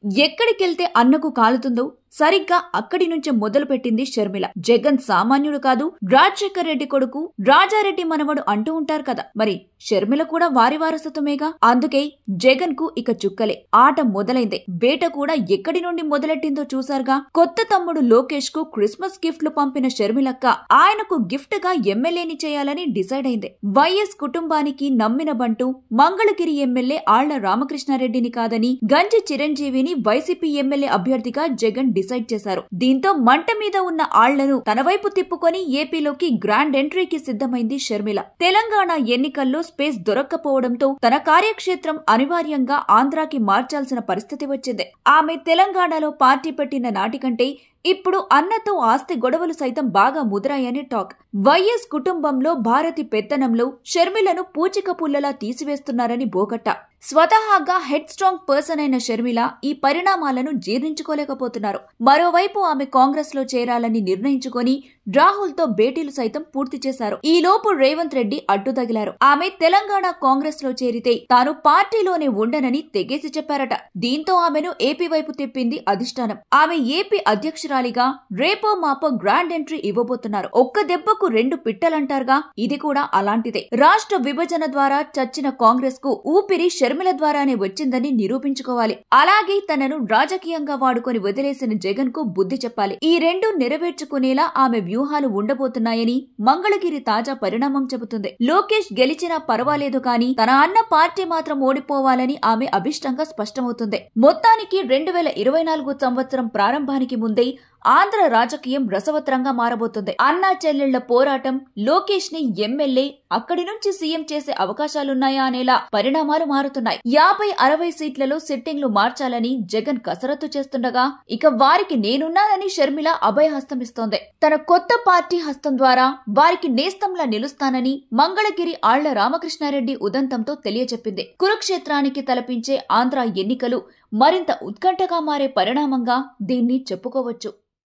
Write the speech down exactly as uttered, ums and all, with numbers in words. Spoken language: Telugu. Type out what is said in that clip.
ఎక్కడికెళ్తే అన్నకు కాలుతుందో సరిగ్గా అక్కడి నుంచే మొదలు పెట్టింది షర్మిల. జగన్ సామాన్యుడు కాదు, రాజశేఖర్ రెడ్డి కొడుకు, రాజారెడ్డి మనవడు అంటూ ఉంటారు కదా, మరి షర్మిల కూడా వారి వారసత్వమేగా. అందుకే జగన్ కు ఇక చుక్కలే. ఆట మొదలైందే. వేట కూడా ఎక్కడి నుండి మొదలెట్టిందో చూసారుగా. కొత్త తమ్ముడు లోకేష్ కు క్రిస్మస్ గిఫ్ట్లు పంపిన షర్మిలక్క ఆయనకు గిఫ్ట్ గా ఎమ్మెల్యేని చేయాలని డిసైడ్ అయింది. వైఎస్ కుటుంబానికి నమ్మిన బంటూ మంగళగిరి ఎమ్మెల్యే ఆళ్ల రామకృష్ణారెడ్డిని కాదని గంజి చిరంజీవిని వైసీపీ ఎమ్మెల్యే అభ్యర్థిగా జగన్ డిసైడ్ చేశారు. దీంతో మంట మీద ఉన్న ఆళ్లను తన వైపు తిప్పుకొని ఏపీలోకి గ్రాండ్ ఎంట్రీకి సిద్ధమైంది షర్మిల. తెలంగాణ ఎన్నికల్లో స్పేస్ దొరక్కపోవడంతో తన కార్యక్షేత్రం అనివార్యంగా ఆంధ్రాకి మార్చాల్సిన పరిస్థితి వచ్చింది. ఆమె తెలంగాణలో పార్టీ పెట్టిన నాటికంటే ఇప్పుడు అన్నతో ఆస్తి గొడవలు సైతం బాగా ముదిరాయని టాక్. వైఎస్ కుటుంబంలో భారతి పెత్తనంలో షర్మిలను పూచిక పుల్లలా తీసివేస్తున్నారని బోగట్ట. స్వతహాగా హెడ్ స్ట్రాంగ్ పర్సన్ అయిన షర్మిల ఈ పరిణామాలను జీర్ణించుకోలేకపోతున్నారు. మరోవైపు ఆమె కాంగ్రెస్ లో చేరాలని నిర్ణయించుకొని రాహుల్ తో భేటీలు సైతం పూర్తి చేశారు. ఈ లోపు రేవంత్ రెడ్డి అడ్డు తగిలారు. ఆమె తెలంగాణ కాంగ్రెస్ లో చేరితే తాను పార్టీలోనే ఉండనని తెగేసి చెప్పారట. దీంతో ఆమెను ఏపీ వైపు తిప్పింది అధిష్టానం. ఆమె ఏపీ అధ్యక్షురాలిగా రేపో మాపో గ్రాండ్ ఎంట్రీ ఇవ్వబోతున్నారు. ఒక్క దెబ్బకు రెండు పిట్టలంటారుగా, ఇది కూడా అలాంటిదే. రాష్ట్ర విభజన ద్వారా చచ్చిన కాంగ్రెస్ కు ఊపిరి షర్మిల ద్వారానే వచ్చిందని నిరూపించుకోవాలి. అలాగే తనను రాజకీయంగా వాడుకొని వదిలేసిన జగన్ కు బుద్ధి చెప్పాలి. ఈ రెండు నెరవేర్చుకునేలా ఆమె వ్యూహాలు ఉండబోతున్నాయని మంగళగిరి తాజా పరిణామం చెబుతుంది. లోకేష్ గెలిచినా పర్వాలేదు కానీ తన అన్న పార్టీ మాత్రం ఓడిపోవాలని ఆమె అభిష్టంగా స్పష్టమవుతుంది. మొత్తానికి రెండు వేల ఇరవై నాలుగు సంవత్సరం ప్రారంభానికి ముందే ఆంధ్ర రాజకీయం రసవత్రంగా మారబోతుంది. అన్నా చెల్లెళ్ల పోరాటం లోకేష్ ని ఎమ్మెల్యే అక్కడి నుంచి సీఎం చేసే అవకాశాలున్నాయా అనేలా పరిణామాలు మారుతున్నాయి. యాభై అరవై సీట్లలో సిట్టింగ్లు మార్చాలని జగన్ కసరత్తు చేస్తుండగా ఇక వారికి నేనున్నానని షర్మిల అభయహస్తమిస్తోంది. తన కొత్త పార్టీ హస్తం ద్వారా వారికి నేస్తంలా నిలుస్తానని మంగళగిరి ఆళ్ల రామకృష్ణారెడ్డి ఉదంతంతో తెలియచెప్పింది. కురుక్షేత్రానికి తలపించే ఆంధ్ర ఎన్నికలు మరింత ఉత్కంఠగా మారే పరిణామంగా దీన్ని చెప్పుకోవచ్చు.